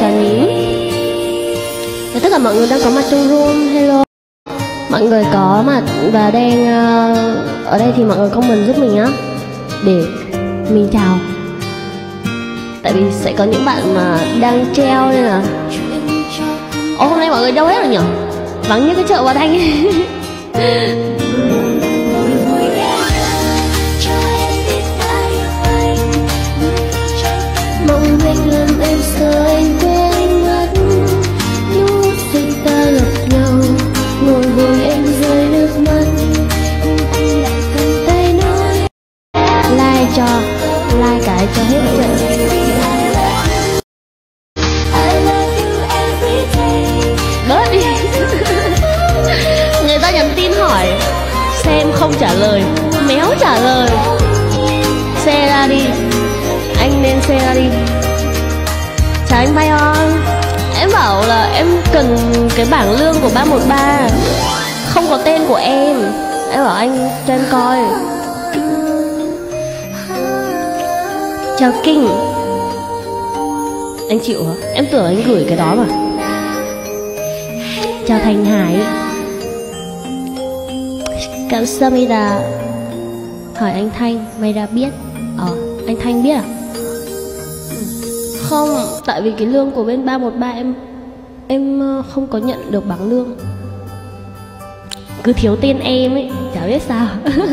chào nhím. Và tất cả mọi người đang có mặt trong room. Hello. Mọi người có mặt và đang ở đây thì mọi người comment giúp mình á, để mình chào. Tại vì sẽ có những bạn mà đang treo nên là hôm nay mọi người đâu hết rồi nhỉ? Vắng như cái chợ Bà Thanh. Mong anh làm em sợ anh quên mất những phút giây ta gặp nhau, ngồi buồn em rơi nước mắt. Anh lại cầm tay nói like cái cho hết trận. Bớt đi. Người ta nhắn tin hỏi xem không trả lời, méo trả lời. Xe ra đi, anh nên xe ra đi. Chào anh Bayon. Em bảo là em cần cái bảng lương của 313, không có tên của em. Em bảo anh cho em coi. Chào Kinh. Anh chịu hả? Em tưởng anh gửi cái đó mà. Chào Thành Hải. Cảm Samida. Hỏi anh Thanh, mày đã biết? Anh Thanh biết à? Không, tại vì cái lương của bên 313 em không có nhận được bảng lương. Cứ thiếu tên em ấy, chả biết sao.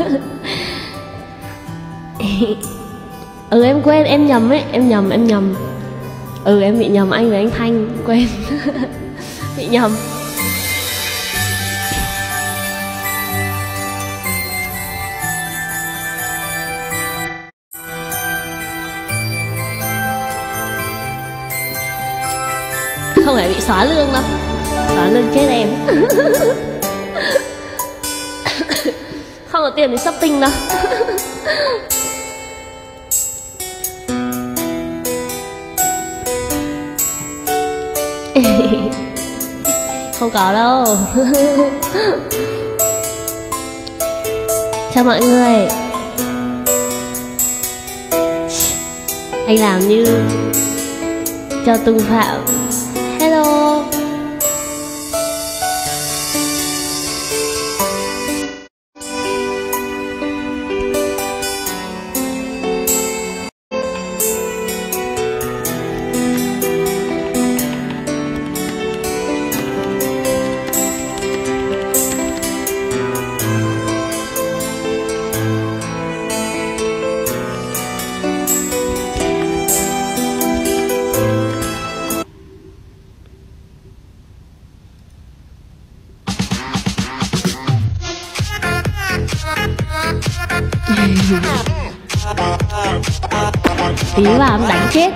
Em quên, em nhầm ấy, em nhầm. Em bị nhầm anh với anh Thanh, quên. Bị nhầm. Không phải bị xóa lương đâu, xóa lương chết em. Không có tiền để shopping đâu. Không có đâu. Chào mọi người. Anh làm như cho Tùng Phạm. Hello. Tí vào em đánh chết.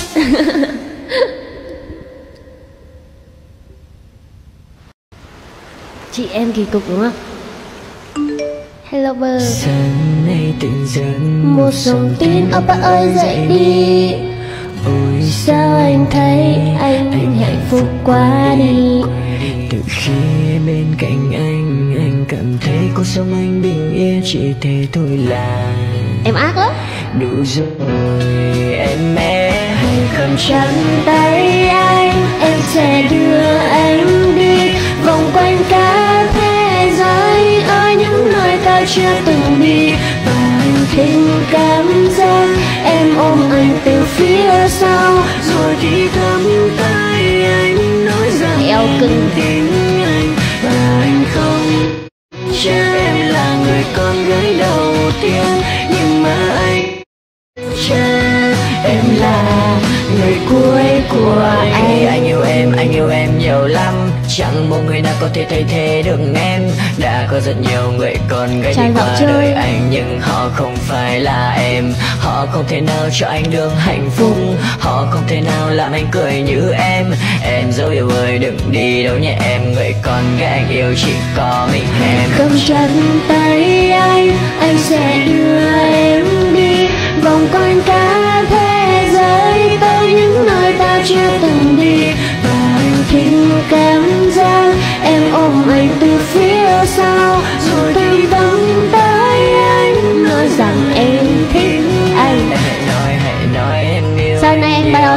Chị em kỳ cục đúng không? Hello bird. Sáng nay tỉnh giấc một dòng tin Oppa ơi dậy đi. Ôi sao anh thấy anh hạnh phúc quá đi. Từ khi bên cạnh anh cảm thấy cuộc sống anh bình yên, chỉ thế thôi là em ác lắm. đủ rồi em mẹ. Hãy cầm chặt tay anh, em sẽ đưa anh đi vòng quanh cả thế giới, ở những nơi ta chưa từng đi. Và anh thích cảm giác em ôm anh từ phía sau, Rồi thì thắm tay anh nói rằng eo cưng tin anh và anh không. Chứ em là người con gái đầu tiên, nhưng mà anh chứ em là người cuối của anh. Anh yêu em nhiều lắm, chẳng một người nào có thể thay thế được em. Đã có rất nhiều người con gái đi qua đời anh, nhưng họ không phải là em. Họ không thể nào cho anh được hạnh phúc, họ không thể nào làm anh cười như em. Em dấu yêu ơi đừng đi đâu nhé em, người con gái anh yêu chỉ có mình em. cầm chặt tay anh sẽ đưa em đi vòng quanh cả thế giới, tới những nơi ta chưa từng đi. Và anh thích cảm giác em ôm anh từ phía sau, rồi thì vòng tay anh nói rằng em thích anh. Hãy nói em yêu. Sao nay anh Bayon bị ạc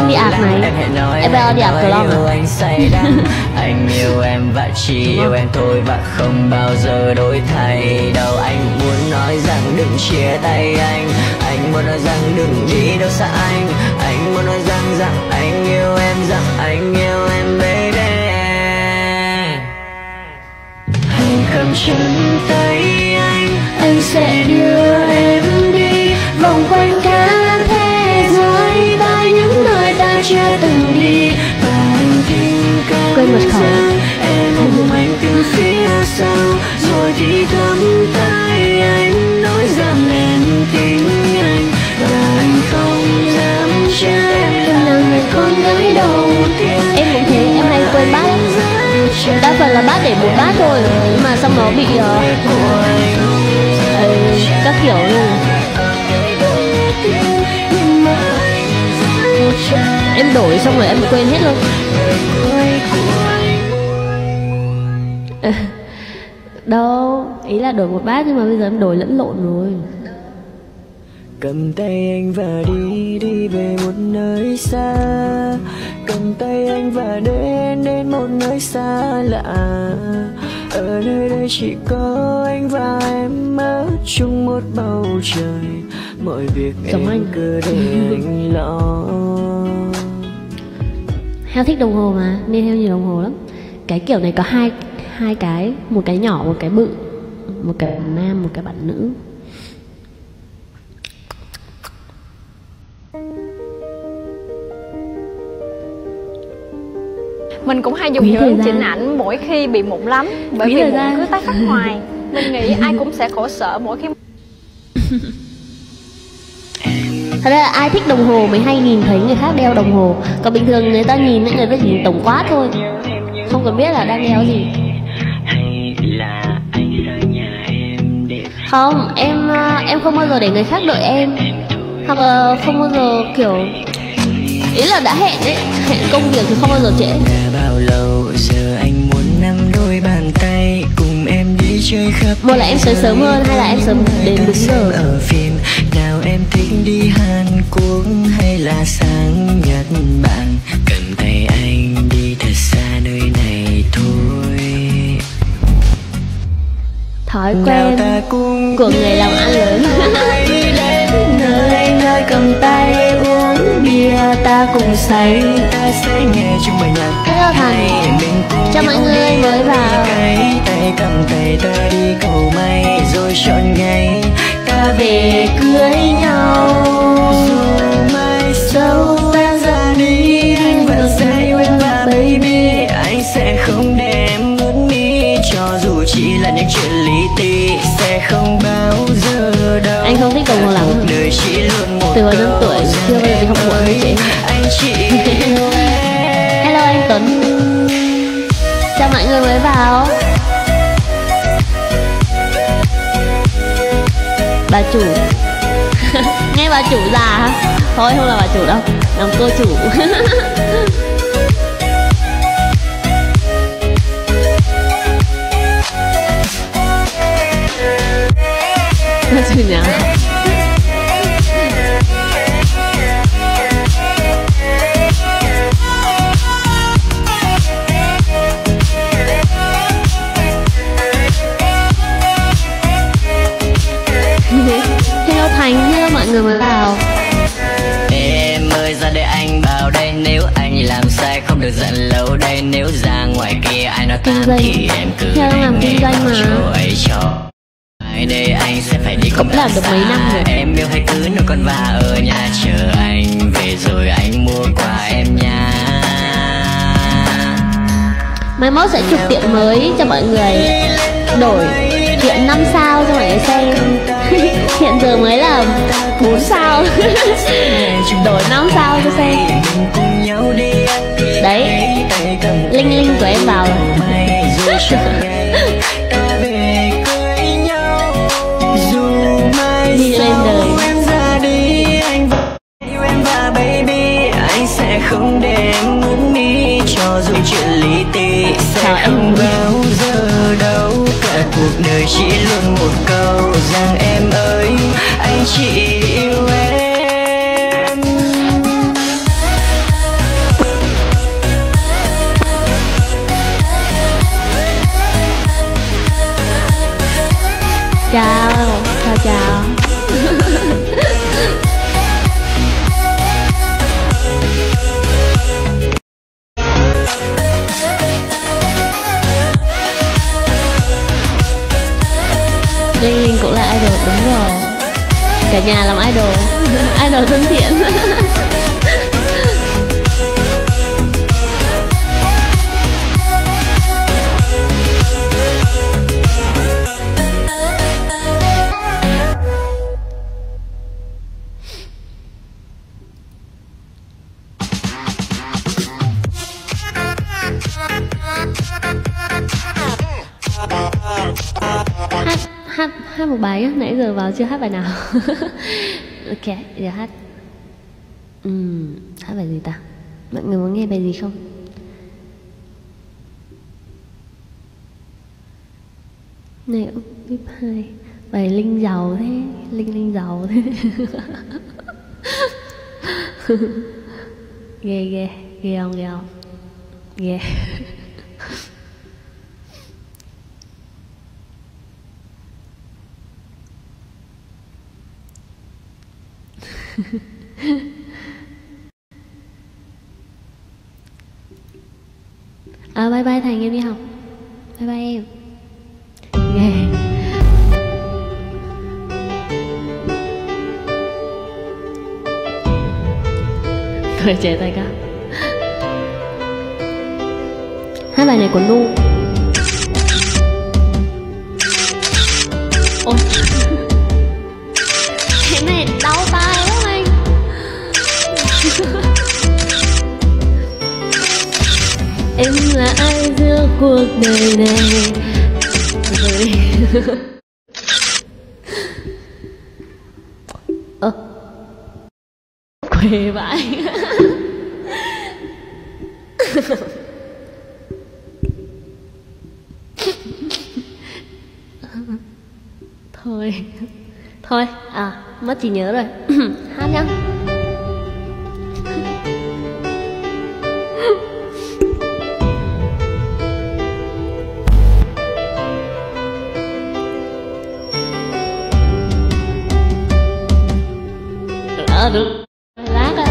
máy. Em bao đi học Clone à? Anh say đắm, anh yêu em và chỉ yêu em thôi và không bao giờ đổi thay đâu. Anh muốn nói rằng đừng chia tay anh muốn nói rằng đừng đi đâu xa anh muốn nói rằng anh yêu em, rằng anh yêu em baby. Hãy cầm chân tay anh sẽ đưa em đi vòng quanh cả thế giới, tại những nơi ta chưa từng đi. Và anh tình cảm rằng em ôm anh từ phía sau, rồi thì cầm tay anh nói rằng em tin anh. Và anh không dám chắc em là người con gái đầu tiên. Em cũng thế, em hay quên bát lắm. Đa phần là bát để một bát thôi, nhưng mà xong nó bị các kiểu luôn. Em đổi xong rồi em bị quên hết luôn. Đâu, ý là đổi một bát nhưng mà bây giờ em đổi lẫn lộn rồi. Cầm tay anh và đi về một nơi xa, cầm tay anh và đến một nơi xa lạ. Ở nơi đây chỉ có anh và em ở chung một bầu trời, mọi việc em cứ để anh lo. Heo thích đồng hồ mà, nên heo nhiều đồng hồ lắm. Cái kiểu này có hai cái, một cái nhỏ, một cái bự, một cái bản nam, một cái bản nữ. Mình cũng hay dùng hiệu ứng chỉnh ảnh mỗi khi bị mụn lắm, bởi vì mụn cứ tái phát hoài. Mình nghĩ ai cũng sẽ khổ sở mỗi khi. Thật ra là ai thích đồng hồ mới hay nhìn thấy người khác đeo đồng hồ. Còn bình thường người ta nhìn nhìn tổng quát thôi, không cần biết là đang đeo gì. Không, em không bao giờ để người khác đợi em, hoặc là không bao giờ kiểu, ý là đã hẹn đấy, hẹn công việc thì không bao giờ trễ. Bao lâu giờ anh muốn nắm đôi bàn tay cùng em đi chơi khắp. Một là em tới sớm hơn, hay là em sớm đến đúng giờ. Ở phim nào em thích đi Hàn Quốc hay là sang Nhật Bản, cầm tay anh đi thật xa nơi này thôi. Thói quen của người làm ăn lớn. Nơi cầm tay uống bia ta cùng say, ta sẽ nghe chung bài nhạc. Hello Thành, chào mọi người mới vào. Tay cầm tay ta đi cầu may, rồi chọn ngày ta về cưới nhau. Dù mai sau ta ra đi, anh vẫn sẽ yêu em và baby. Anh sẽ không để em ướt mi, cho dù chỉ là những chuyện lý ti, sẽ không bao giờ đâu. Anh không thích đồng hồ lắm. Đời chỉ luôn một từ hồi 5 tuổi chưa bao giờ đi học muộn với chị. Anh chỉ Hello anh Tuấn, chào mọi người mới vào. Bà chủ nghe bà chủ già hả? Thôi không là bà chủ đâu, làm cô chủ. Bà chủ nhà. Hello Thành, hello mọi người mới vào. Em ơi ra đây anh bảo đây, nếu anh làm sai không được giận lâu đây. Nếu ra ngoài kia ai nói kinh tan thì em cứ theo đang làm kinh doanh mà. chỗ ấy cho ai đây anh sẽ phải đi cũng làm được mấy năm rồi. Em yêu hay cứ nuôi con và ở nhà chờ anh về rồi anh mua quà em nha. Mai mốt sẽ chụp tiệm mới cho mọi người, đổi tiệm 5 sao cho mọi người xem. Hiện giờ mới là 4 sao. Đổi 5 sao cho xem. Đấy, link của em vào đi lên đời. Anh sẽ không để em ướt mi, cho dù chuyện lý ti sẽ không bao giờ đâu. Cả cuộc đời chỉ luôn một câu rằng em ơi anh chỉ yêu em. Linh Linh cũng là idol, đúng rồi. Cả nhà làm idol. Idol thân thiện. Hát một bài á, nãy giờ vào chưa hát bài nào. Ok, giờ hát. Hát bài gì ta? Mọi người muốn nghe bài gì không? Này VIP 2. Bài Linh giàu thế. Linh giàu thế. Ghê không? Ghê. Bye bye Thành, em đi học. Bye bye em. Yeah. Tuổi trẻ tay cao. Hát bài này của Nu. Ôi. Cái này đau tai lắm anh. Em là ai giữa cuộc đời này? Rồi. Quê vãi. Thôi, mất trí nhớ rồi. Hát nhá. Được. Lát á.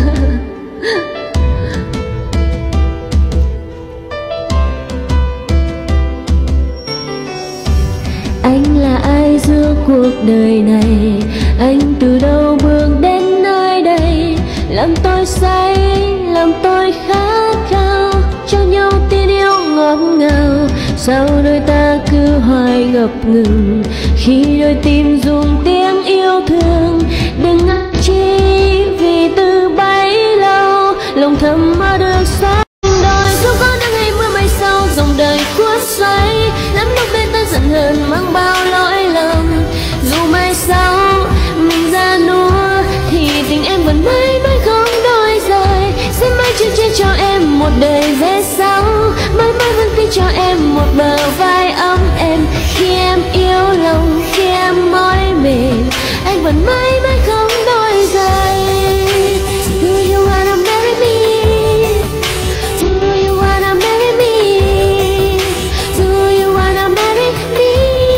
Anh là ai giữa cuộc đời này? Anh từ đâu bước đến nơi đây? Làm tôi say, làm tôi khát khao, cho nhau tin yêu ngọt ngào. Sao đôi ta cứ hoài ngập ngừng khi đôi tim dùng tiếng yêu thương? Đừng ngắt chi vì từ bấy lâu lòng thầm mơ được xóa đôi. Dù có nắng hay mưa mai sau dòng đời cuốn xoay, lắm lúc bên ta giận hờn mang bao lỗi lầm. Dù mai sau mình ra nua thì tình em vẫn mãi mãi không đổi rời. Sẽ mãi chở che cho em một đời về sau, mãi mãi vẫn tin cho em một bờ vai ấm êm. Khi em yêu lòng, khi em mỏi mệt, anh vẫn mãi mãi không đổi rời. Do you wanna marry me? Do you wanna marry me? Do you wanna marry me?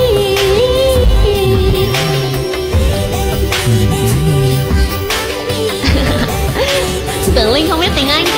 Tưởng Linh không biết tiếng Anh.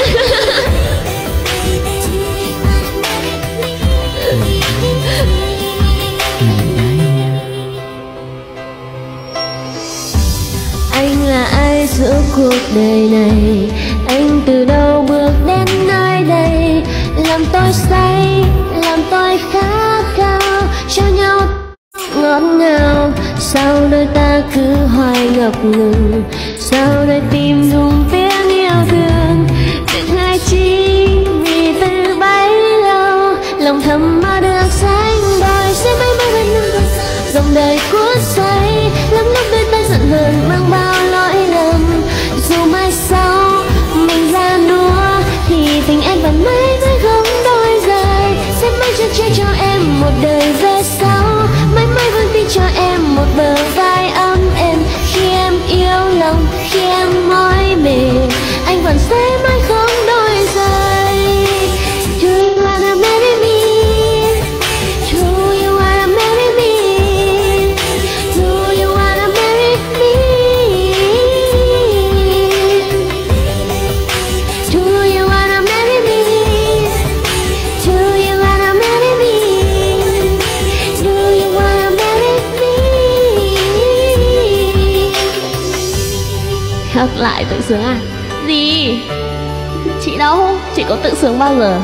Anh là ai giữa cuộc đời này? Anh từ đâu bước đến nơi đây? Làm tôi say, làm tôi khát khao, cho nhau ngọt ngào. Sao đôi ta cứ hoài ngập ngừng? Sao đôi tim dùng tiếng yêu thương? Đừng ai chi vì từ bấy lâu lòng thầm mơ được sánh đôi. Sẽ mãi mãi bên nhau dòng đời cuốn xoay, lắm lúc đôi ta giận hờn mang bao lỗi lầm. Dù mai sau mình ra nua thì tình em vẫn mãi mãi không đổi rời. Sẽ mãi chở che cho em một đời về sau, mãi mãi vẫn tin cho em một bờ vai ấm êm. Khi em yêu lòng, khi em mỏi mệt, anh vẫn sẽ mãi không đổi rời. Do you wanna marry me? Do you wanna marry me? Do you wanna marry me? lại tự sướng à? Gì? Chị đâu, chị có tự sướng bao giờ.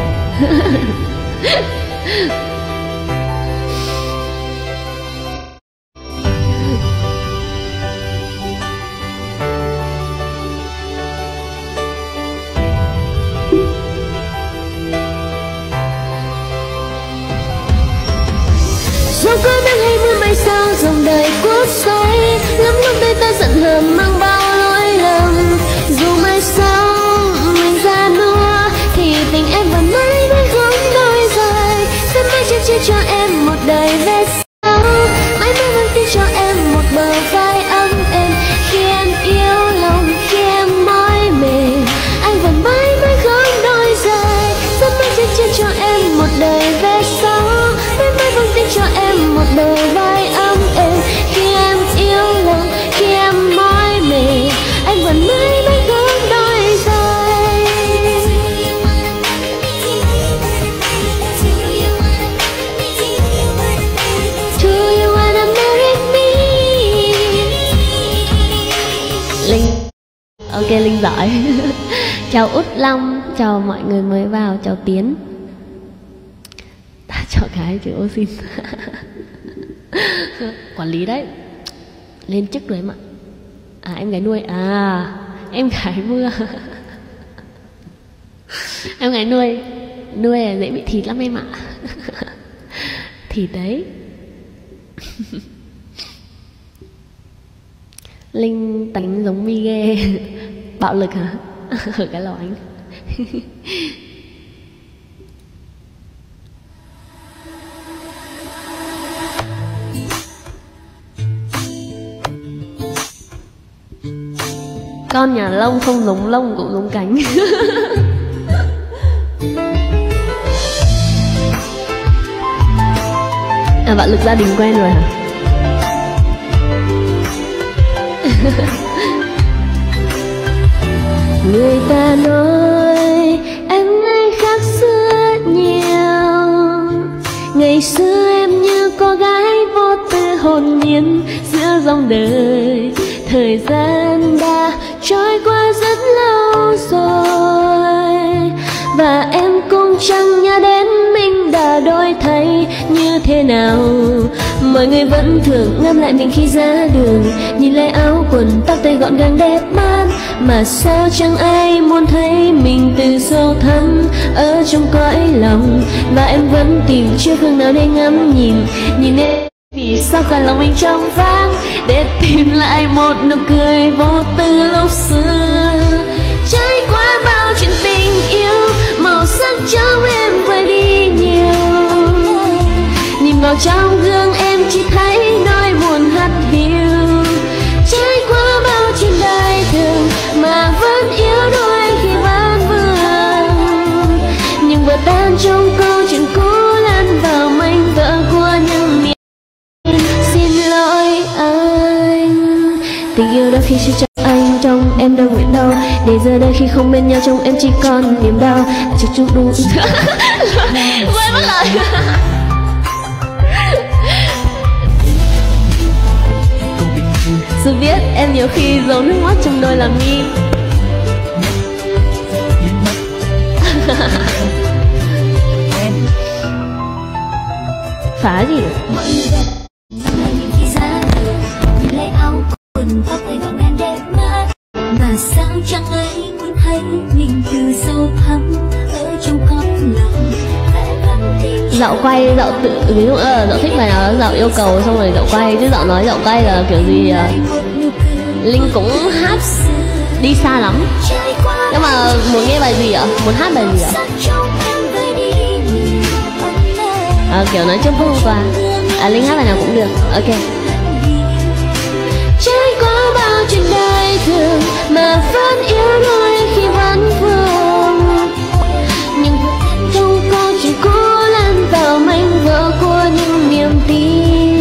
Dù có nắng hay mưa mai sao dòng đời cuốn xoay, lắm lúc tay ta giận hờn mang bao lỗi lầm. Dù mai sau mình ra nua thì tình em vẫn mãi mãi không đổi rời. Sẽ mãi che chở cho em một đời về sau, mãi mãi vẫn tin cho em một bờ vai ấm êm. Khi em yêu lòng, khi em mỏi mệt, anh vẫn mãi mãi không đổi rời. Sẽ mãi che chở cho em một đời về sau, mãi mãi vẫn tin cho em một bờ vai ấm êm. Khi em yêu lòng, khi em mỏi mệt, anh vẫn mãi mãi không đổi rời. Do you wanna marry me? Linh. Ok, Linh giỏi. Chào Út Long, chào mọi người mới vào, chào Tiến. Ta chọn cái chữ ô xin. Quản lý đấy. Lên chức rồi em ạ. À, em gái nuôi. À, em gái mưa. Em gái nuôi. Nuôi là dễ bị thịt lắm em ạ. Thịt đấy. Linh tính giống mi ghê. Bạo lực hả? Ở cái lò anh. Con nhà lông không giống lông cũng giống cánh. À, bạo lực gia đình quen rồi hả? Người ta nói em ngày khác xưa nhiều. Ngày xưa em như cô gái vô tư hồn nhiên giữa dòng đời. Thời gian đã trôi qua rất lâu rồi, và em cũng chẳng nhớ đến mình đã đổi thay như thế nào. Mọi người vẫn thường ngắm lại mình khi ra đường, nhìn lại áo quần tóc tay gọn gàng đẹp mắt, mà sao chẳng ai muốn thấy mình từ sâu thẳm ở trong cõi lòng. Và em vẫn tìm chiếc gương nào để ngắm nhìn, nhìn em vì sao cả lòng mình trong váng, để tìm lại một nụ cười vô tư lúc xưa. Trải qua bao chuyện tình yêu, màu sắc trong em vơi đi nhiều. Nhìn vào trong gương em chỉ thấy nỗi buồn hắt hiu. Trải qua bao chuyện đời thường mà vẫn yếu đuối khi vẫn vương, nhưng vỡ tan trong câu chuyện cũ lan vào mảnh vỡ của những niềm. Xin lỗi anh, tình yêu đôi khi sẽ cho anh trong em đâu nguyện đâu, để giờ đây khi không bên nhau trong em chỉ còn niềm đau. Chắc chút đủ. Quên mất lời. Dù biết em nhiều khi giấu nước mắt trong đôi làm mi. Phá gì nữa? Mà sao chẳng ai muốn thấy mình từ sâu thẳm ở trong cõi lòng. Dạo quay, dạo tự, ví dụ dạo thích bài nào dạo yêu cầu xong rồi dạo quay, chứ dạo nói dạo quay là kiểu gì Linh cũng hát đi xa lắm. Nhưng mà muốn nghe bài gì ạ? Muốn hát bài gì ạ? À, kiểu nói chung hôm qua. À, Linh hát bài nào cũng được. Ok. Trải qua bao chuyện đời thường mà vẫn yếu đuối khi vẫn vương, nhưng trong câu chuyện cũ lan vào mảnh vỡ của những niềm tin.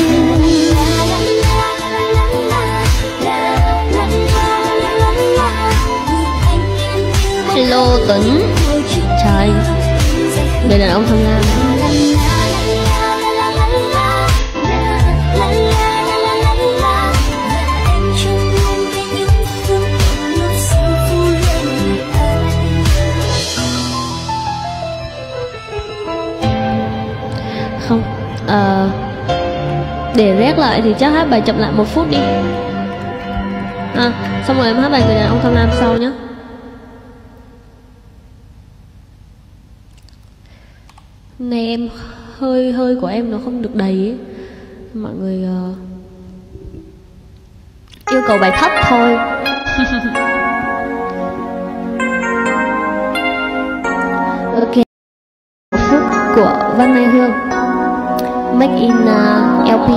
Hello Tuấn. Trời, người đàn ông thâm lam. không? Để rét lại thì chắc hát bài chậm lại 1 phút đi. Xong rồi em hát bài Người đàn ông tham lam sau nhé. Này em hơi của em nó không được đầy ấy. Mọi người yêu cầu bài thấp thôi. Ok, 1 phút của Văn Mai Hương, Make in LP.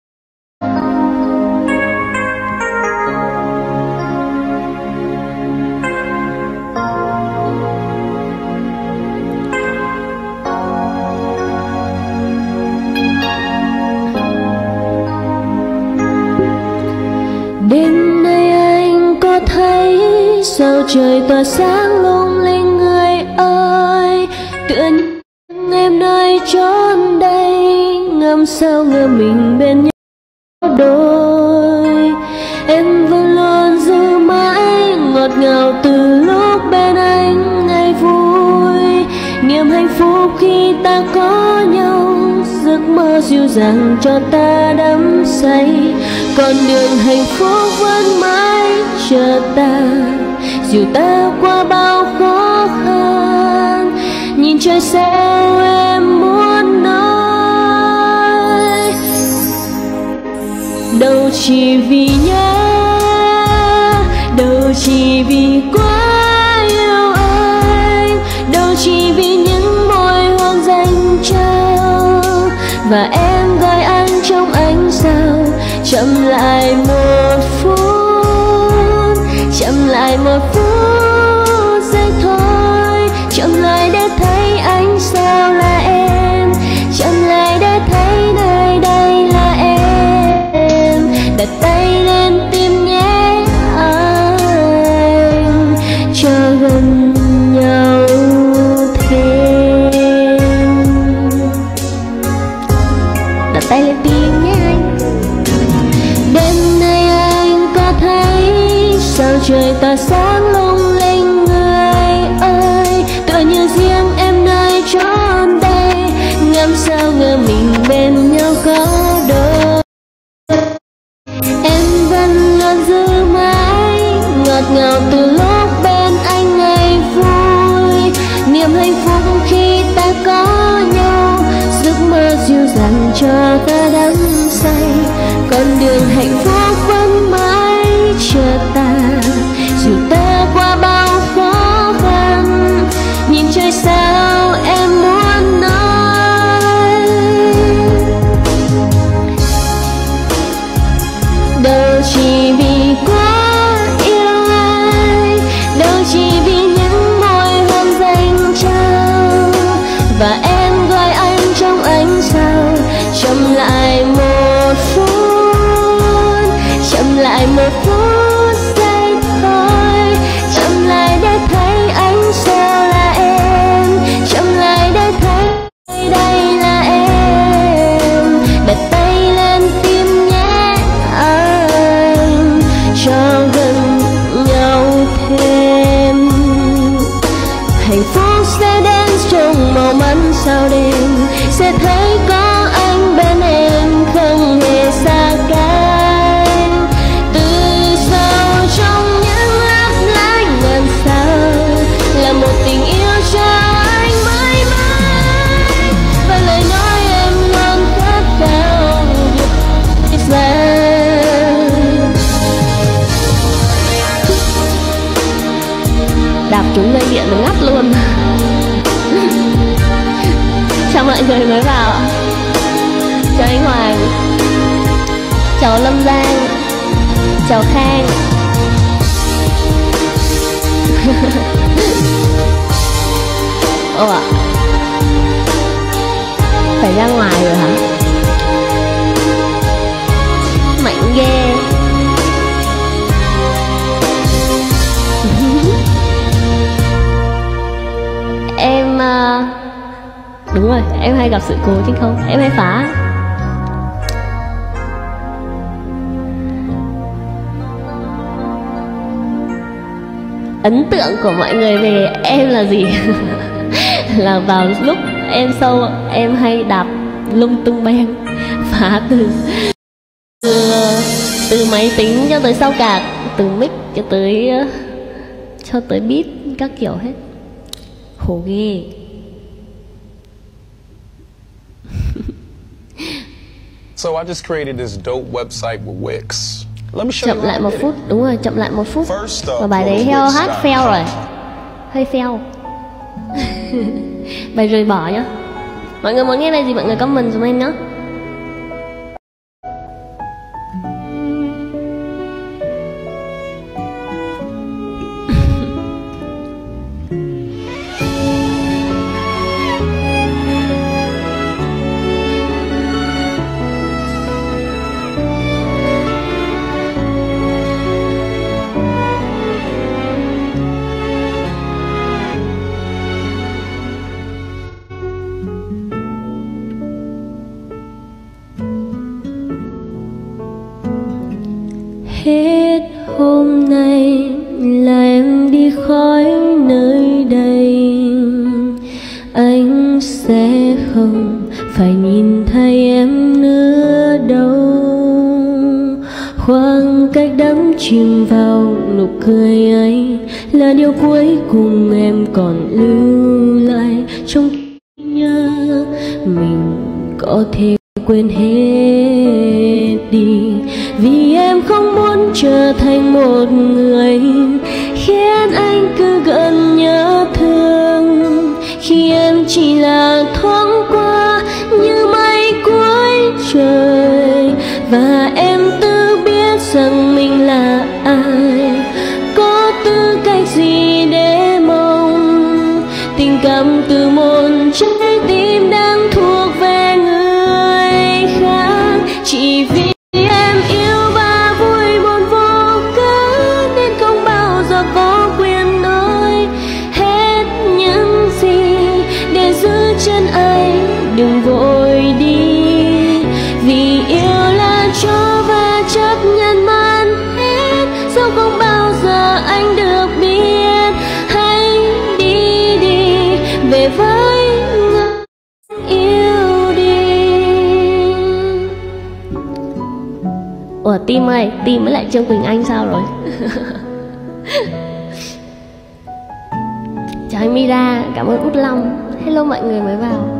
Đêm nay anh có thấy sao trời tỏa sáng lung linh người ơi, tựa như em nơi chốn đây, ngắm sao ngỡ mình bên nhau đôi. Em vẫn luôn giữ mãi ngọt ngào từ lúc bên anh ngày vui, niềm hạnh phúc khi ta có nhau, giấc mơ dịu dàng cho ta đắm say. Con đường hạnh phúc vẫn mãi chờ ta, dìu ta qua bao khó khăn. Nhìn trời sao em muốn nói, đâu chỉ vì nhớ, đâu chỉ vì quá yêu anh, đâu chỉ vì những môi hôn dành trao. Và em gọi anh trong ánh sao, chậm lại 1 phút, chậm lại 1 phút giây thôi, chậm lại để thấy ánh sao là em, chậm lại để thấy nơi đây là em. Đặt tay lên tim nhé anh, cho gần nhau thêm. Đặt tay lên tim nhé anh. Đêm nay anh có thấy sao trời tỏa sáng lung linh người ơi, tựa như riêng em nơi chốn đây, ngắm sao ngỡ mình bên nhau có đôi. Em vẫn luôn giữ mãi ngọt ngào từ lúc bên anh ngày vui, niềm hạnh phúc khi ta có nhau, giấc mơ dịu dàng cho ta đắm say. Con đường hạnh phúc vẫn mãi chờ ta, dìu ta qua bao khó khăn. Nhìn trời sao em muốn nói, đâu chỉ vì quá yêu anh, đâu chỉ vì những môi hôn dành trao. Và em gọi anh trong ánh sao, chậm lại 1 phút, chậm lại 1 phút giây thôi, chậm lại để thấy ánh sao là em, chậm lại để thấy đây là em. Đặt tay lên tim nhé anh, cho gần nhau thêm. Hạnh phúc sẽ đến trong màu mắn sao đêm, sẽ thấy có anh bên em không hề xa cách. Từ sâu trong những lấp lánh ngàn sao là một tình yêu cho anh mãi mãi, và lời nói em luôn cất cao vượt xa. Đạp trúng dây điện nó ngắt luôn. Chào mọi người mới vào, chào anh Hoàng, chào Lâm Giang, chào Khang. Ồ ạ, phải ra ngoài rồi hả? Mạnh ghê. Em đúng rồi, em hay gặp sự cố chứ không, em hay phá. Ấn tượng của mọi người về em là gì? Là vào lúc em sâu, em hay đạp lung tung beng, phá từ máy tính cho tới sao cạc, từ mic cho tới beat các kiểu hết. Khổ ghê. So I just created this dope website with Wix. Let me show you. Chậm lại một phút, đúng rồi, chậm lại một phút. First Và bài đấy theo hát fail rồi, hơi fail. Bài rời bỏ nhá. Mọi người muốn nghe bài gì mọi người comment giùm em nhá. Hết hôm nay là em đi khỏi nơi đây, anh sẽ không phải nhìn thấy em nữa đâu. Khoảng cách đắm chìm vào nụ cười ấy là điều cuối cùng em còn lưu lại trong nhớ. Mình có thể quên hết đi, vì em không muốn trở thành một người khiến anh cứ gần nhớ thương. Khi em chỉ là thoáng qua như mây cuối trời, và em tự biết rằng mình là ai, có tư cách gì để mong tình cảm từ một trái tim đang thuộc về người khác. Chỉ vì em yêu và vui buồn vô cớ nên không bao giờ có quyền nói hết những gì để giữ chân anh. Đừng vội đi, vì yêu là cho và chấp nhận mất hết, dẫu không bao giờ anh được biết. Hãy đi đi, về với người yêu đi. Ủa Tim ơi, Tim với lại Trương Quỳnh Anh sao rồi? Chào anh Mira, cảm ơn Út Long. Hello mọi người mới vào.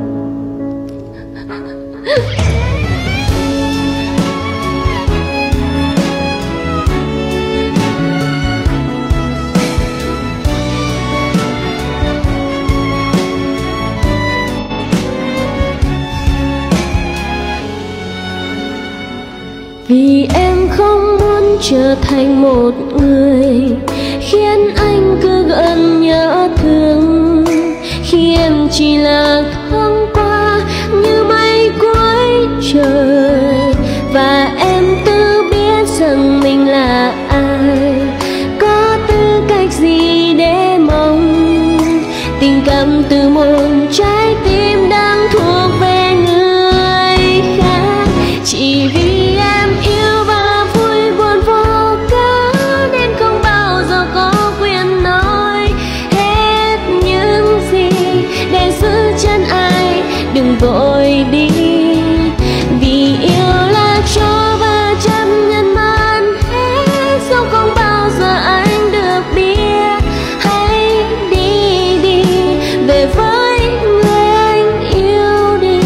Vì em không muốn trở thành một người khiến anh cứ gần nhớ thương. Khi em chỉ là thoáng qua như mây cuối trời, và em tự biết rằng mình là ai, có tư cách gì để mong tình cảm từ một trái tim đang thuộc về người khác. Chỉ vì em yêu và vui buồn vô cớ nên không bao giờ có quyền nói hết những gì để giữ chân ai. Đừng vội đi, vì yêu là cho và chấp nhận mất hết, dẫu không bao giờ anh được biết. Hãy đi đi, về với người anh yêu đi.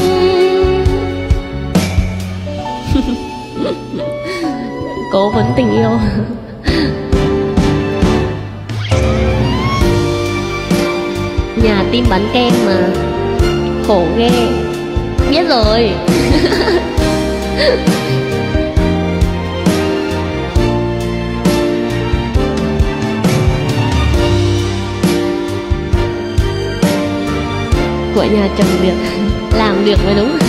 Cố vấn tình yêu. Nhà Tim bán kem mà, khổ ghê. Biết rồi. Của nhà chồng việc làm được mới đúng.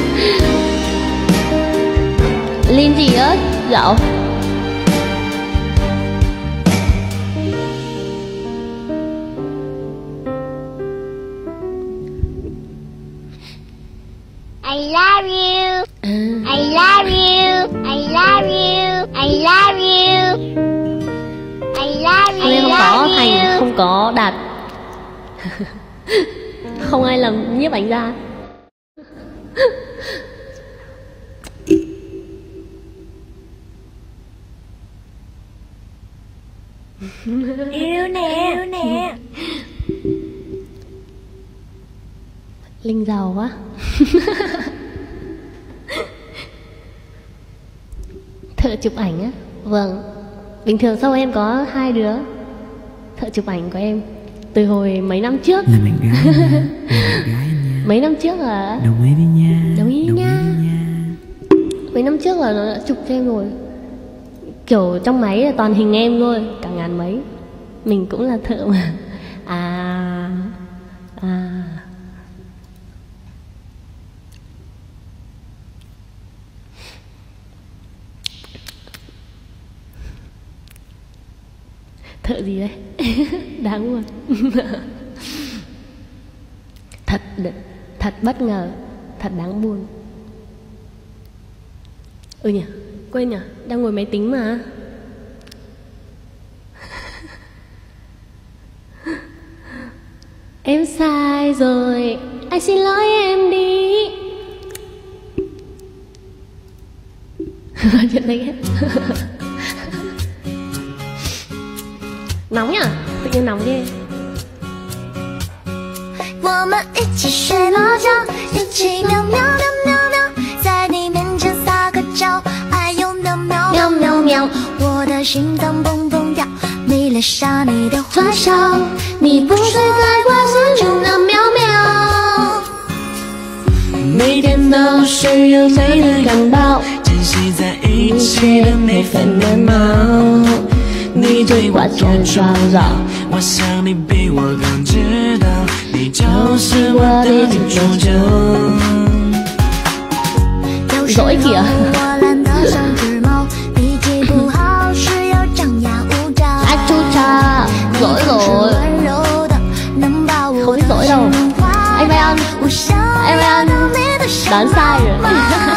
Linh gì ớt dạo. I love you. I love you. I love you. I love you. I love you. Không có Thành, không có Đạt. Không ai làm nhiếp ảnh ra. Yêu nè, yêu nè. Linh giàu quá. Thợ chụp ảnh á? Vâng. Bình thường sau em có 2 đứa thợ chụp ảnh của em từ hồi mấy năm trước. Là bạn gái nha, là bạn gái nha. Mấy năm trước là Đồng ý đi nha. Đồng ý nha. Mấy năm trước là nó đã chụp cho em rồi. Kiểu trong máy là toàn hình em thôi, cả ngàn mấy. Mình cũng là thợ mà. Thợ gì đấy? Đáng buồn. Thật bất ngờ, thật đáng buồn. Ừ nhỉ, quên nhỉ, đang ngồi máy tính mà. Em sai rồi, anh xin lỗi em đi. Chuyện đấy ghét. Nóng nhỉ? Tự nhiên nóng ghê. 我们一起睡猫觉，一起喵喵喵喵喵，在你面前撒个娇，还有喵喵喵喵喵，我的心脏蹦蹦跳，迷恋上你的坏笑，你不是在关心就喵喵喵。 每天都是有美的感到，珍惜在一起的每分每秒。你对我多招扰，我想你比我更知道，你就是我的女主角。 Dỗi kìa. Ai chu cha, dỗi rồi. Không biết dỗi đâu. Anh Mai An, anh Mai An đoán sai rồi.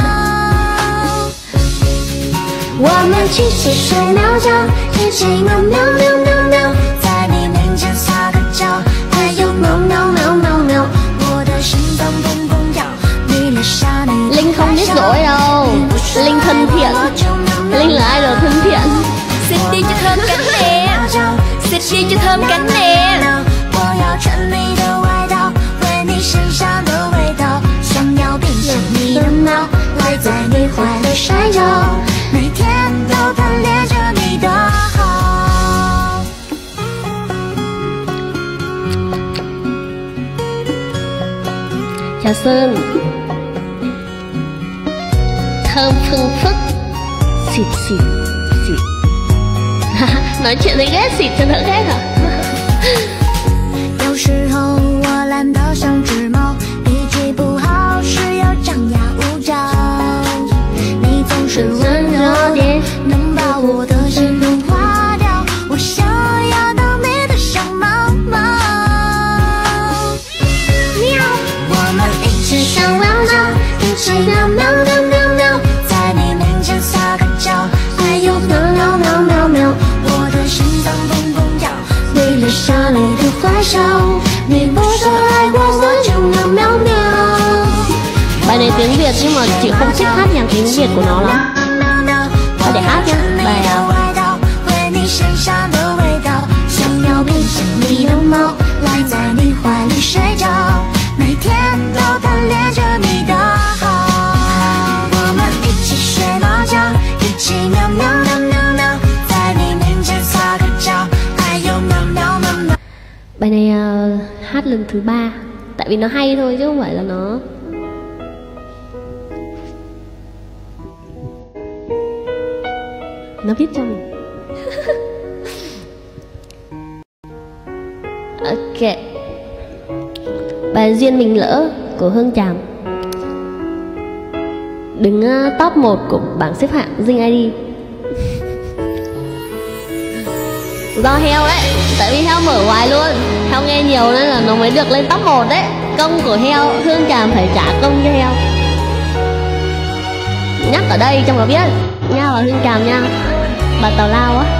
我们一起睡喵觉，一起喵喵喵喵喵，在你面前撒个娇，还有喵喵喵喵喵，我的心脏蹦蹦跳，迷恋上你。 Linh không biết dỗi đâu. Linh thân thiện. Linh là idol thân thiện. Xịt đi cho thơm cánh nè, xịt đi cho thơm cánh nè. 我要穿你的外套，闻你身上的味道，想要变成你的猫，赖在你怀里睡觉。 每天都贪恋着你的好。 Chào Sơn. Thơm phưng phức. Xịt xịt xịt. Nói chuyện thấy ghét, xịt cho đỡ ghét hả? 有时候我懒得像只猫，脾气不好时又张牙舞爪。你总是温柔点，能把我的心融化掉。我想要当你的小猫猫。喵，我们一起上喵喵，一起喵喵喵喵喵，在你面前撒个娇，还有喵喵喵喵喵，我的心脏蹦蹦跳，迷恋上你的坏笑，你不是爱过我就喵喵喵。 Bài này tiếng Việt nhưng mà chị không thích hát nhạc tiếng Việt của nó lắm. Thôi để hát nhá. Bài Bài này hát lần thứ 3. Tại vì nó hay thôi chứ không phải là nó viết cho mình. Ok. Bài Duyên Mình Lỡ của Hương Tràm đứng top 1 của bảng xếp hạng Zing ID. Do Heo đấy, tại vì Heo mở hoài luôn, Heo nghe nhiều nên là nó mới được lên top 1 đấy. Công của Heo, Hương Tràm phải trả công cho Heo. Nhắc ở đây trong nó biết nha, là Hương Tràm nha, bà tào lao á.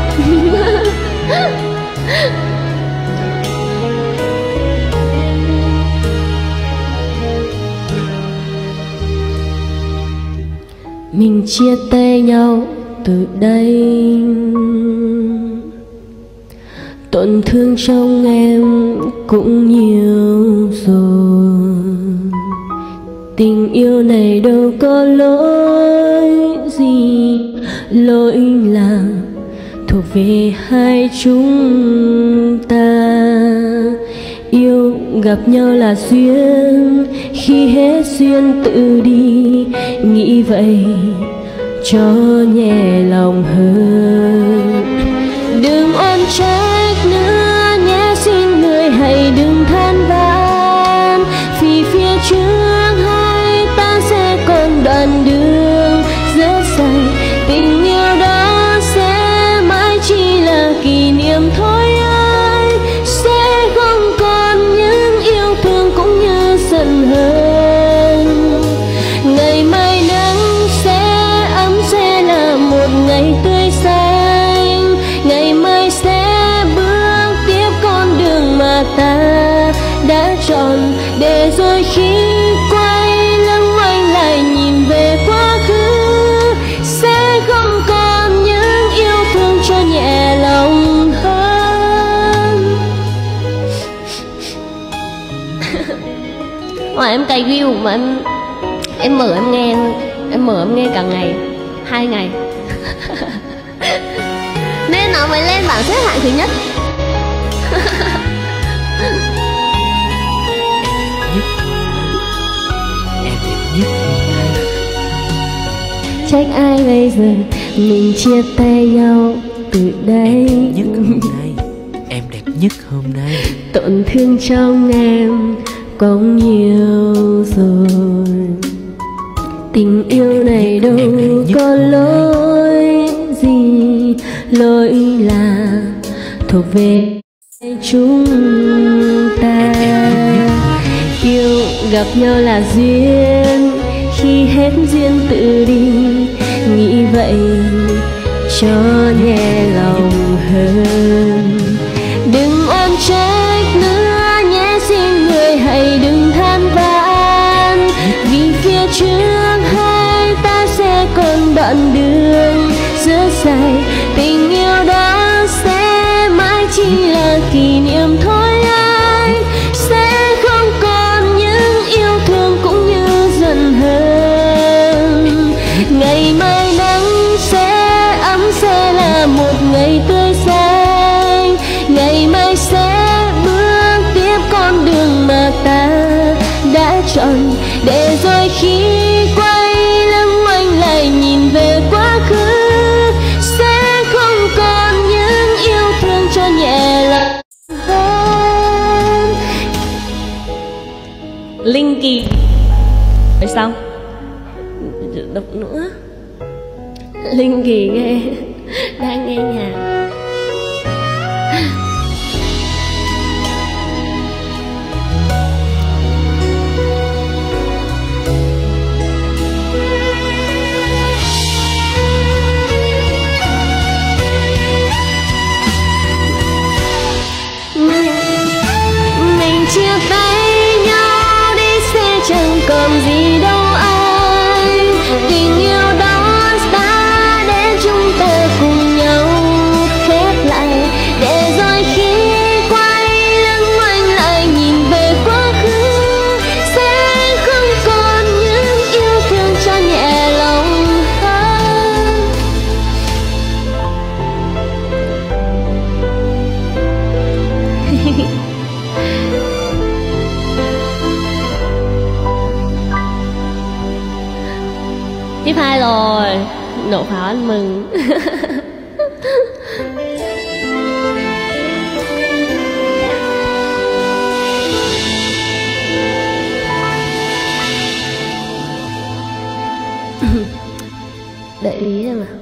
mình chia tay nhau từ đây. Tổn thương trong em cũng nhiều rồi, tình yêu này đâu có lỗi gì, lỗi là thuộc về hai chúng ta. Yêu gặp nhau là duyên, khi hết duyên tự đi, nghĩ vậy cho nhẹ lòng hơn. Đừng oan trách nữa nhé, xin người hãy đừng than vãn, vì phía trước hai ta sẽ còn đoạn đường rất dài. Tình yêu đó sẽ mãi chỉ là kỷ niệm thôi anh, sẽ không còn những yêu thương cũng như giận hờn. Ngày mai nắng sẽ ấm, sẽ là một ngày tươi xanh, ngày mai sẽ bước tiếp con đường mà ta đã chọn. Để rồi khi quay lưng anh lại nhìn về quá khứ, sẽ không còn những yêu thương cho nhẹ lòng hơn. Mà em cày view mà em mở em nghe, em mở em nghe cả ngày, 2 ngày. Nên nó mới lên bảng xếp hạng thứ nhất. Trách ai bây giờ mình chia tay nhau từ đây. Nhất hôm nay, em đẹp nhất hôm nay. Tổn thương trong em có nhiều rồi, tình yêu này đâu có lỗi gì, lỗi là thuộc về chúng ta. Yêu gặp nhau là duyên, khi hết duyên tự đi, nghĩ vậy cho nhẹ lòng hơn. Đừng oan trách nữa nhé, xin người hãy đừng than vãn, vì phía trước hai ta sẽ còn đoạn đường rất dài. Tình yêu đó sẽ mãi chỉ là kỷ niệm thôi anh, sẽ không còn những yêu thương cũng như giận hờn. Ngày mai nắng sẽ ấm, sẽ là một ngày tươi xanh, ngày mai sẽ bước tiếp con đường mà ta đã chọn. Để rồi khi quay lưng anh lại nhìn về quá khứ, sẽ không còn những yêu thương cho nhẹ lòng hơn. Linh Kỳ. Rồi xong. Đọc nữa. Linh Kỳ nghe, đang nghe nhạc. Mình chia tay nhau đi, sẽ chẳng còn gì đâu anh. Tình yêu đó đã đến, chúng ta cùng nhau khép lại. Để rồi khi quay lưng anh lại nhìn về quá khứ, sẽ không còn những yêu thương cho nhẹ lòng hơn. Tiếp 2 rồi, nổ pháo anh mừng. Đợi ý xem nào.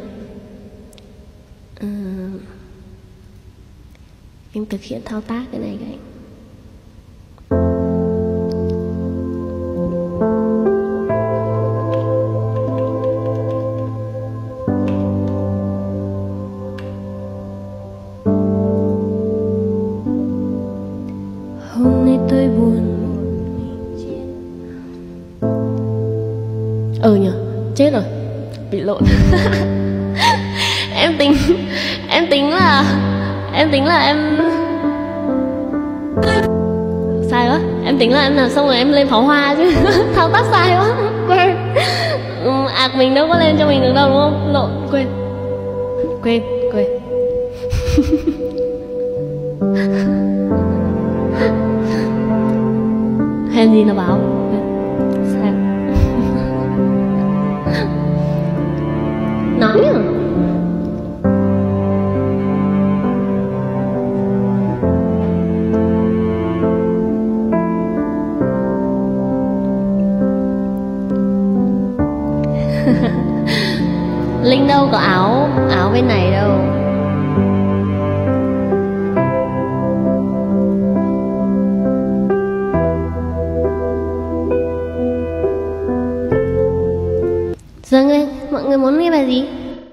Em thực hiện thao tác cái này cái. Hôm nay tôi buồn. Nhờ, chết rồi. bị lộn. Em tính là em sai quá. Em tính là em làm xong rồi em lên pháo hoa chứ. Thao tác sai quá, quên. Mình đâu có lên cho mình được đâu đúng không? Lộn, quên. Hèn gì nó báo sai. Nói à? Linh đâu có áo bên này đâu. Dâng lên, mọi người muốn nghe bài gì?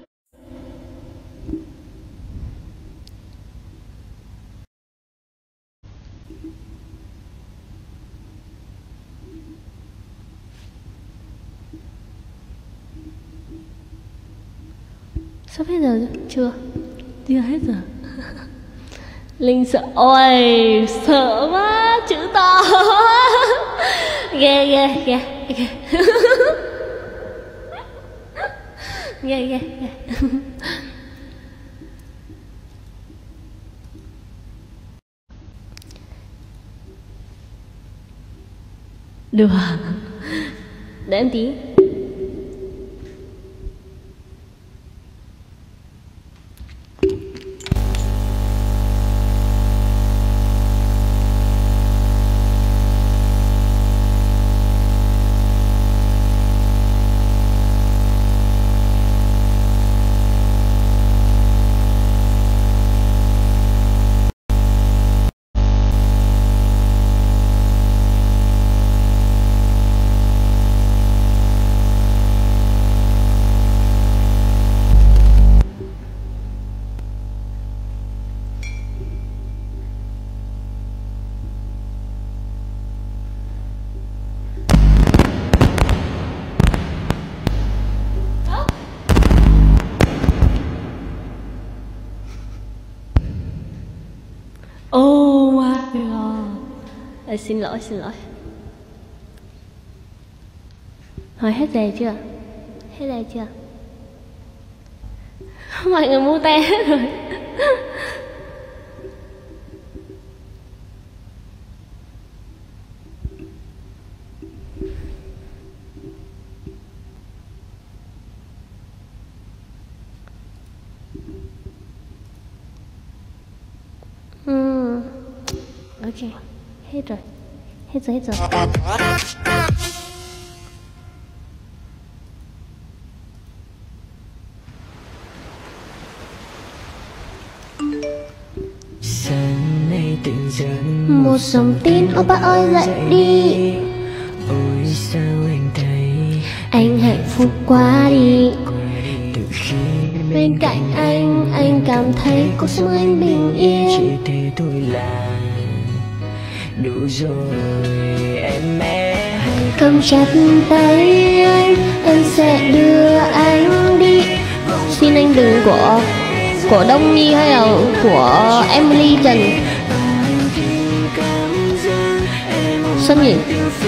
Sắp hết giờ chưa? Chưa hết giờ. Linh sợ. Ôi, sợ quá, chữ to. Ghê. Ghê. Được. Để em tí. Oh my god. Xin lỗi. Hỏi hết đề chưa? Hết đề chưa? Mọi người mua te hết rồi. Ok, hết rồi. Sáng nay tỉnh dậy một dòng tin, ô ba ơi dậy đi. Ôi sao anh thấy anh hạnh phúc quá đi. Từ khi Bên cạnh anh cảm thấy cuộc sống anh bình yên. chỉ thế thôi là đủ rồi em mẹ. Cầm chặt tay anh sẽ đưa anh đi. Xin anh đừng của Đông Nhi hay là của Emily Trần Xuân nhỉ?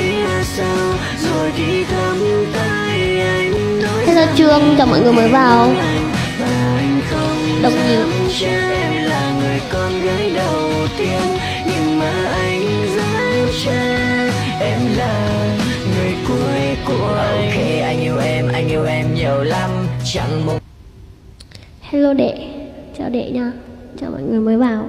Thế là Trương chào mọi người mới vào. Đông Nhi. Em là người cuối của anh. Anh yêu em nhiều lắm, chẳng một. Hello đệ, chào đệ nha, chào mọi người mới vào.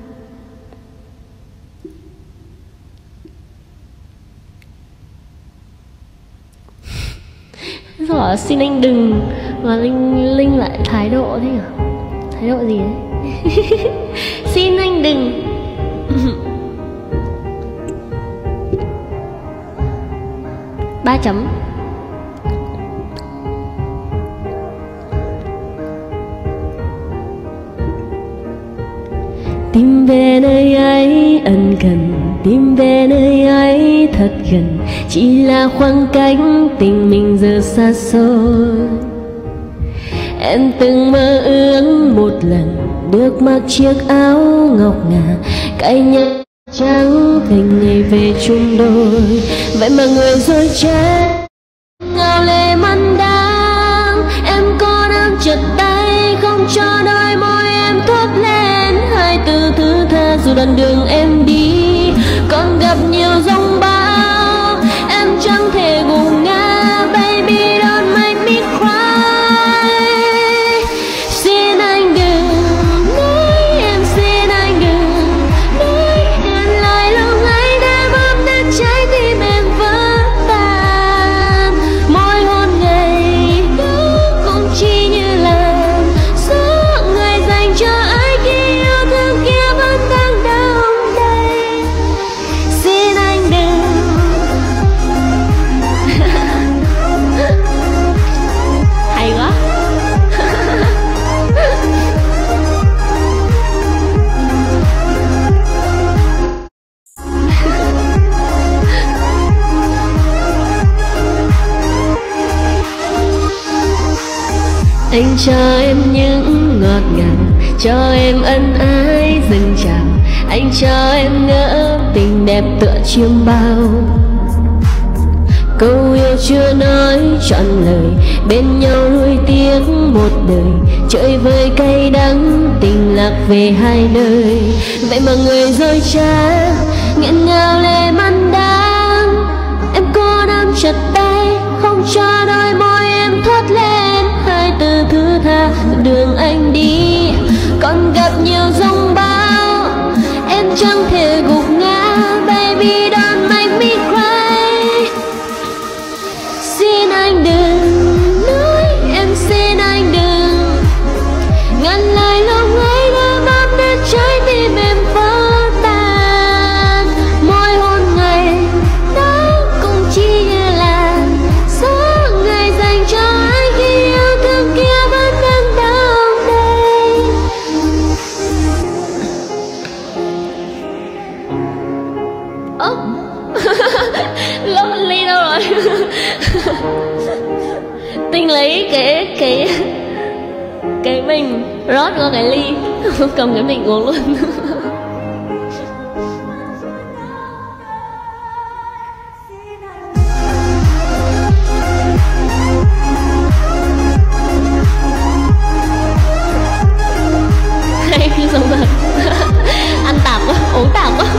Rồi xin anh đừng, mà Linh lại thái độ thế nhỉ? Thái độ gì đấy? Xin anh đừng. Ba chấm. Tìm về nơi ấy ân cần, tìm về nơi ấy thật gần, chỉ là khoảng cách tình mình giờ xa xôi. Em từng mơ ước một lần được mặc chiếc áo ngọc ngà, cãi nhau trắng tình ngày về chung đôi. Vậy mà người dối trá ngào lệ măn đang, em có đang chật tay không cho đôi môi em thốt lên hai từ thứ tha. Dù đoạn đường em đi còn gặp nhiều giông bão, em chẳng thể gục ngã. Baby don't make me cry. Xin anh đừng nói, em xin anh đừng nói em lại lúc ấy đã bóp nát trái tim em vỡ tan. Mỗi hôn ngày đó cũng chỉ như là số người dành cho ai khi yêu thương kia vẫn đang đong đầy. Xin anh đừng hay quá. Anh cho em những ngọt ngào, cho em ân ái dâng trào. Anh cho em ngỡ tình đẹp tựa chiêm bao. Câu yêu chưa nói trọn lời, bên nhau nuối tiếc một đời. Chơi vơi cay đắng, tình lạc về hai nơi. Vậy mà người dối trá nghẹn ngào lệ măn đang, em cô đang chặt tay không cho đôi môi em thốt lên hai từ thứ tha. Đường anh đi còn gặp nhiều giông bão, em chẳng thể gục ngã. Baby don't make me cry. Xin anh đừng nói, em xin anh đừng ngăn lời lúc ấy đã bóp nát trái tim em vỡ tan. Mỗi hôn ngày đó cũng chỉ như là số người dành cho ai khi yêu thương kia vẫn đang đong đầy. Ơ Ly đâu rồi? Tinh lấy cái bình rót qua cái ly, cầm cái bình uống luôn. Hay như sống thật. Ăn tạp quá, uống tạp quá.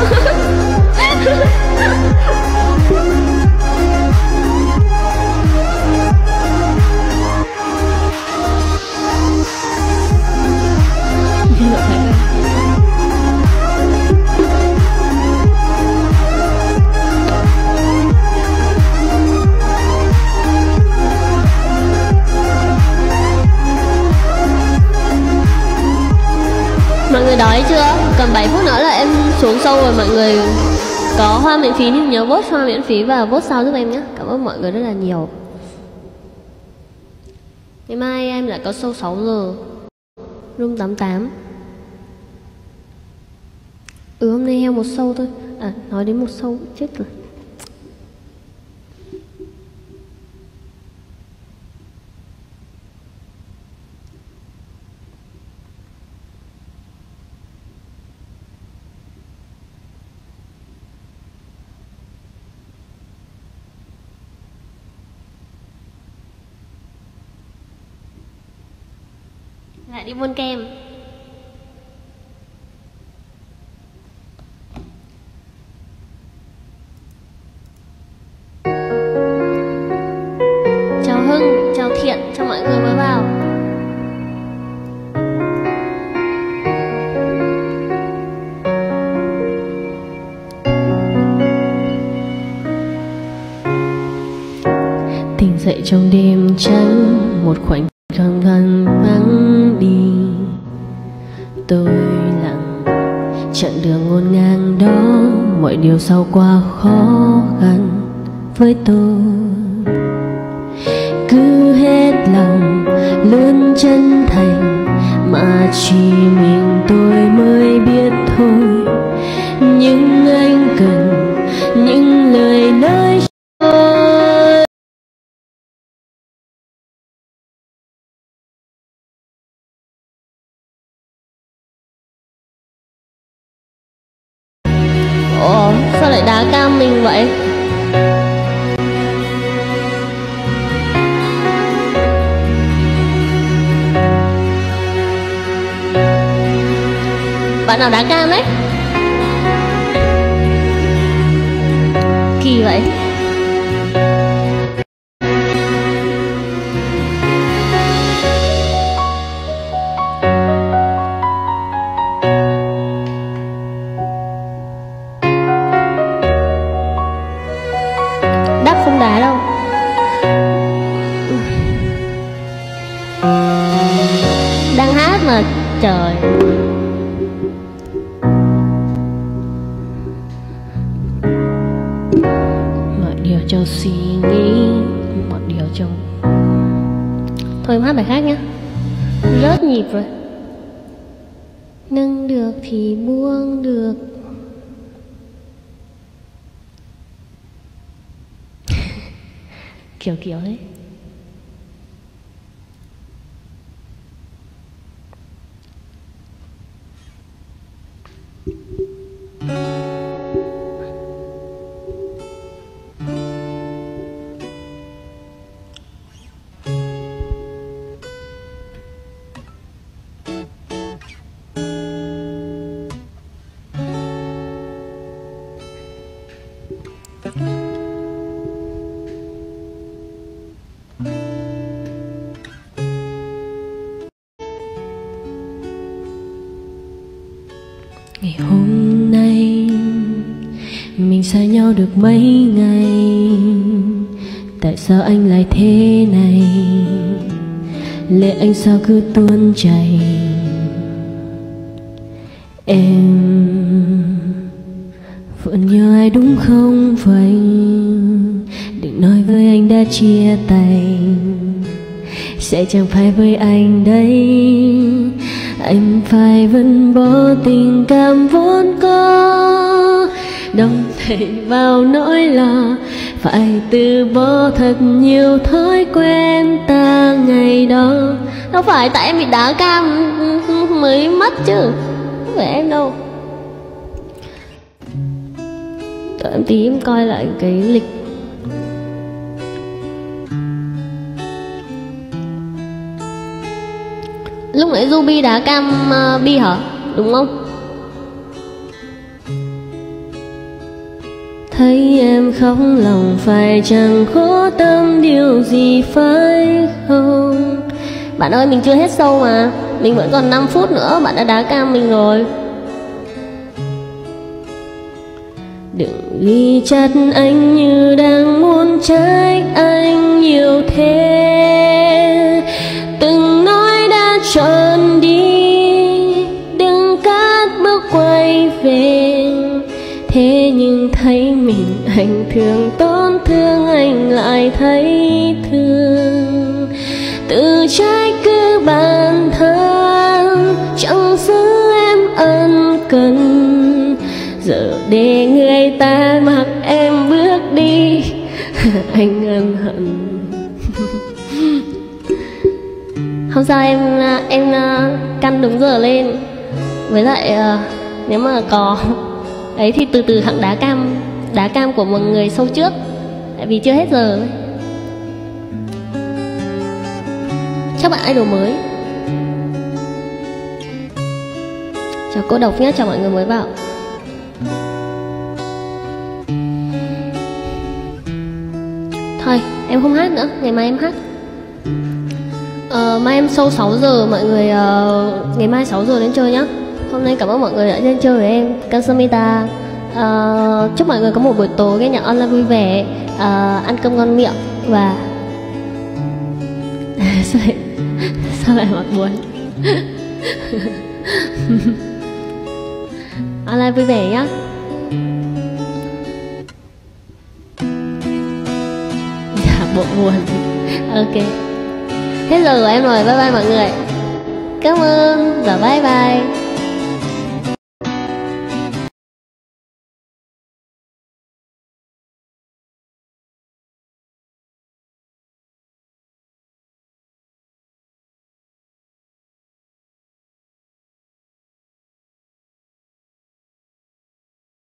Mọi người đói chưa? Còn 7 phút nữa là em xuống sâu rồi mọi người. Có hoa miễn phí thì nhớ vote hoa miễn phí và vote sao giúp em nhé. Cảm ơn mọi người rất là nhiều. Ngày mai em lại có show 6 giờ Room 88. Hôm nay heo một show thôi. À, nói đến một show chết rồi. Lại đi buôn kem. Chào Hưng, chào Thiện, chào mọi người mới vào. Tỉnh dậy trong đêm trắng, một khoảnh khắc gần vắng đi. Tôi lặng chặng đường ngổn ngang đó, mọi điều sau qua khó khăn với tôi. Cứ hết lòng luôn chân thành mà chỉ mình tôi mới biết thôi. Nhưng anh cần những lời nói Bạn nào đá cam đấy? Kỳ vậy. Đáp không đá đâu. Đang hát mà trời. Mọi điều trong suy nghĩ, mọi điều trong... Thôi em hát bài khác nhá. Rớt nhịp rồi. Nâng được thì buông được. Kiểu kiểu đấy. Ngày hôm nay mình xa nhau được mấy ngày, tại sao anh lại thế này? Lệ anh sao cứ tuôn chảy? Em vẫn nhớ ai đúng không vậy? Đừng nói với anh đã chia tay, sẽ chẳng phải với anh đấy. Anh phải vẫn bỏ tình cảm vốn có, đong đầy vào nỗi lo phải từ bỏ thật nhiều thói quen ta ngày đó. Đâu phải tại em bị đá cam mới mất chứ, không phải em đâu. Đợi em tí em coi lại cái lịch. Lúc nãy Ruby đá cam Bi hả? Đúng không? Thấy em khóc lòng phải chẳng khó tâm điều gì phải không? Bạn ơi mình chưa hết show mà, mình vẫn còn 5 phút nữa, bạn đã đá cam mình rồi. Đừng ghi chặt anh như đang muốn trách anh nhiều thế. Từng nói đã trọn đi, đừng cắt bước quay về. Thế nhưng thấy mình anh thương, tổn thương anh lại thấy thương. Tự trách cứ bản thân, chẳng giữ em ân cần. Giờ để người ta mặc em bước đi, anh ân hận. Không sao em căn đúng giờ lên. Với lại nếu mà có ấy thì từ từ hẳn đá cam của một người show trước, tại vì chưa hết giờ. Chắc bạn idol mới. Chào cô độc nhé, chào mọi người mới vào. Thôi em không hát nữa, ngày mai em hát. Mai em show 6 giờ mọi người, ngày mai 6 giờ đến chơi nhá. Hôm nay cảm ơn mọi người đã đến chơi với em. Kamsahamnida. Chúc mọi người có một buổi tối nghe nhạc online vui vẻ, ăn cơm ngon miệng và sao lại mặt buồn. Online vui vẻ nhá. Dạ bộ buồn. Ok, hết giờ của em rồi, bye bye mọi người. Cảm ơn và bye bye.